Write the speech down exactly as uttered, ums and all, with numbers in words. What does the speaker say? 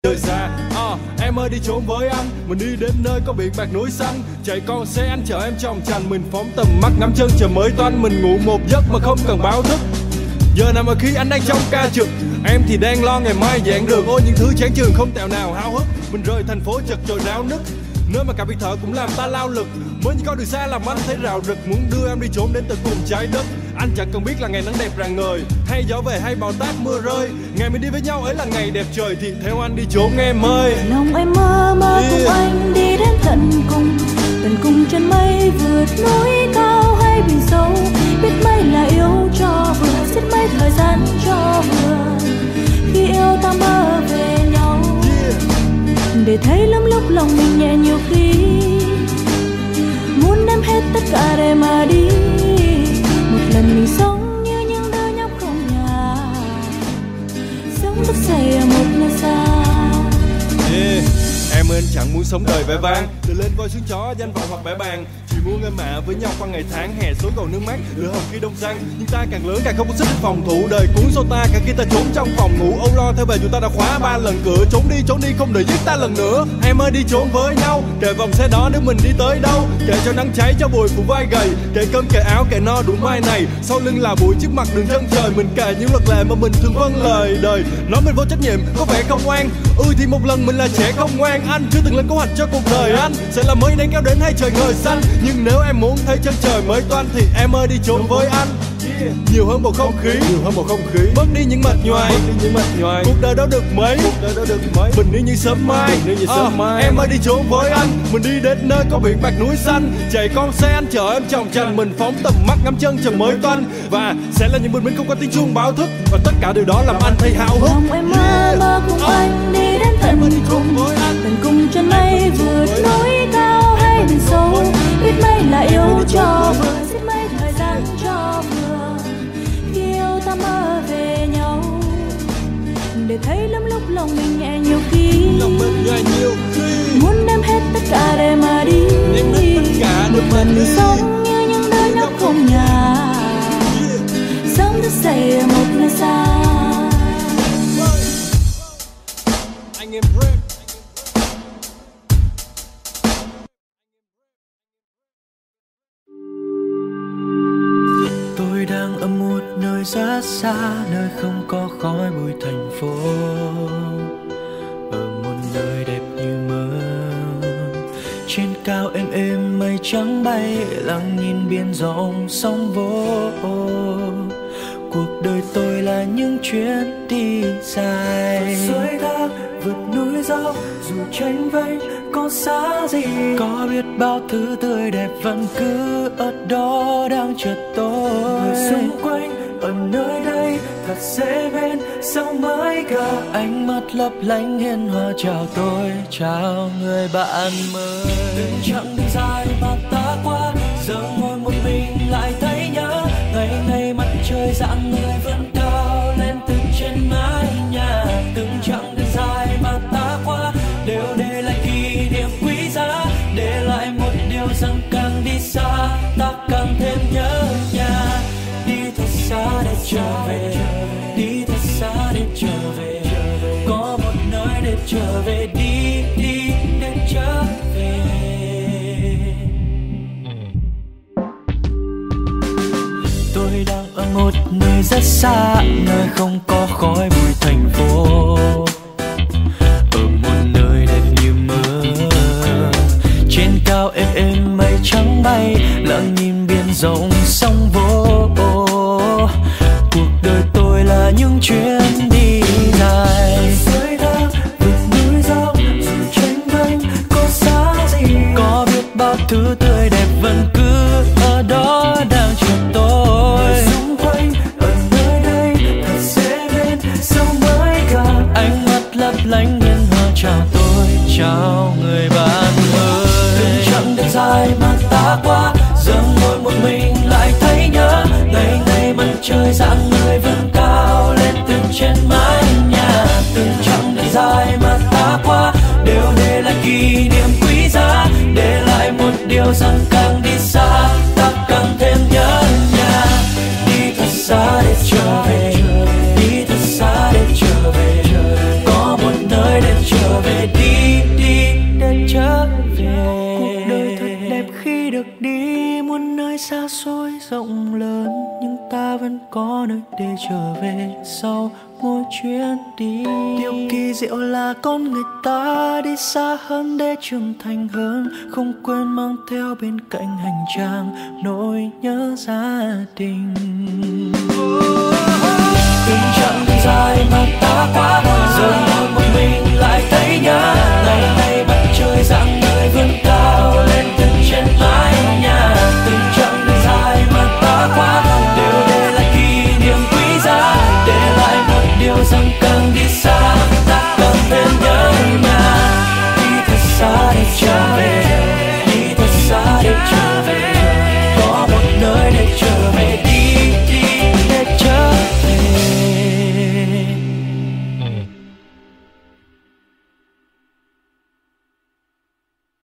Đời xa, à, em ơi đi trốn với anh. Mình đi đến nơi có biển bạc núi xanh. Chạy con xe anh chở em trong trành. Mình phóng tầm mắt ngắm chân trời mới toanh. Mình ngủ một giấc mà không cần báo thức. Giờ nào mà khi anh đang trong ca trực, em thì đang lo ngày mai giảng đường. Ôi những thứ chán chường không tẹo nào háo hức. Mình rời thành phố chật chội náo nức, nơi mà cả biệt thự cũng làm ta lao lực. Mới những con đường xa làm anh thấy rào rực. Muốn đưa em đi trốn đến tận cùng trái đất. Anh chẳng cần biết là ngày nắng đẹp rạng ngời, hay gió về hay bão táp mưa rơi. Ngày mình đi với nhau ấy là ngày đẹp trời. Thì theo anh đi trốn em ơi. Lòng em mơ mơ Yeah. cùng anh đi đến tận cùng. Tận cùng chân mây vượt núi cao hay biển sâu. Biết mấy là yêu cho vừa, xiết mấy thời gian cho vừa. Khi yêu ta mơ về nhau, Yeah. để thấy lắm lúc lòng mình nhẹ nhiều khi. Muốn đem hết tất cả để mà đi. Một lần mình sống như những đứa nhóc không nhà, sống thức dậy ở một nơi xa. Yeah. Em ơi anh chẳng muốn sống đời vẻ vang, từ lên voi xuống chó danh vọng hoặc bẻ bàn. Chỉ muốn em mạ với nhau qua ngày tháng hè xuống cầu nước mát lửa hồng khi đông sang. Nhưng ta càng lớn càng không có sức phòng thủ, đời cuốn sâu ta cả khi ta trốn trong phòng ngủ. Âu lo theo về chúng ta đã khóa ba lần cửa. Trốn đi trốn đi không để giết ta lần nữa. Em ơi đi trốn với nhau, kệ vòng xe đó nếu mình đi tới đâu. Kệ cho nắng cháy cho bụi phủ vai gầy. Kệ cơm kệ áo kệ no đủ mai này. Sau lưng là bụi trước mặt đường chân trời. Mình kệ những luật lệ mà mình thường vâng lời đời. Nói mình vô trách nhiệm có vẻ không oan. Ừ thì một lần mình là trẻ không ngoan. Anh chưa từng lên kế hoạch cho cuộc đời anh sẽ là mới nắng kéo đến hay trời ngời xanh. Nhưng nếu em muốn thấy chân trời mới toanh thì em ơi đi trốn với anh. Yeah. Nhiều hơn bầu không khí, nhiều hơn bầu không khí. Bớt đi những mệt nhoài, bớt đi những mệt nhoài. Cuộc đời đâu được mấy, cuộc đời đâu được mấy. Bình yên như sớm mai, bình yên như sớm uh, mai. Em ơi đi trốn với anh. Mình đi đến nơi có biển bạc núi xanh. Chạy con xe anh chở em trong trành. Mình phóng tầm mắt ngắm chân trời mới toanh. Và sẽ là những bình minh không có tiếng chuông báo thức. Và tất cả điều đó làm anh thấy háo hức. Lòng em mơ mơ cùng uh. anh đi đến tận cùng. Tận cùng chân mây vượt núi cao hay biển sâu. Biết mấy là yêu cho vừa, xiết mấy thời gian cho vừa. Khi yêu ta mơ về nhau, để thấy lắm lúc lòng mình nhẹ nhiều khi. Lòng mình nhẹ nhiều khi muốn đem hết tất cả để mà đi. Đem hết tất cả để mà đi. Sống như những đứa nhóc không nhà, sống thức dậy ở một nơi xa. Anh em rap. Tôi đang ở một nơi rất xa, nơi không có khói bụi thành phố. Ở một nơi đẹp như mơ, trên cao êm êm mây trắng bay, lặng nhìn biển rộng sóng vỗ. Cuộc đời tôi là những chuyến đi dài, suối thác vượt núi dốc, dù tranh vênh có xa gì. Có biết bao thứ tươi đẹp vẫn cứ ở đó đang chờ tôi. Người xung quanh ở nơi đây thật dễ bên, sao mới cả ánh mắt lấp lánh hiền hòa chào tôi, chào người bạn mới. Từng chặng đường dài mà ta qua, giờ ngồi một mình lại thấy nhớ. Ngày ngày mặt trời dạng người vẫn cao lên từ trên mái nhà. Từng chặng đường dài mà ta qua đều để lại kỷ niệm quý giá, để lại một điều rằng càng đi xa ta càng thêm nhớ nhà. Đi thật xa để trở về, đi thật xa để trở về, có một nơi để trở về. Đi đi để trở về. Tôi đang ở một nơi rất xa, nơi không có khói bụi thành phố. Ở một nơi đẹp như mơ, trên cao êm êm mây trắng bay, lặng nhìn biển rộng sóng vỗ. Cuộc đời tôi là những chuyến đi dài, suối thác vượt núi dốc, dù tranh vênh có xa gì. Có biết bao thứ tươi đẹp vẫn cứ ở đó đang chờ tôi. Người xung quanh ở nơi đây thật dễ bên, sao mới gặp ánh mắt lấp lánh hiền hòa chào tôi, chào người bạn ơi. Từng chặng đường dài mà ta qua, giờ ngồi một mình lại thấy nhớ. Ngày ngày mặt trời dạng người vẫn cao lên từ trên mái nhà. Từng chặng đường dài mà ta qua đều để lại kỷ niệm quý giá, để lại một điều rằng càng đi xa ta càng thêm nhớ nhà. Đi thật xa để trở về, đi thật xa để trở về, có một nơi để trở xôi rộng lớn, nhưng ta vẫn có nơi để trở về sau mỗi chuyến đi. Điều kỳ diệu là con người ta đi xa hơn để trưởng thành hơn, không quên mang theo bên cạnh hành trang nỗi nhớ gia đình. Từng chặng dài mà ta qua giờ ngồi một mình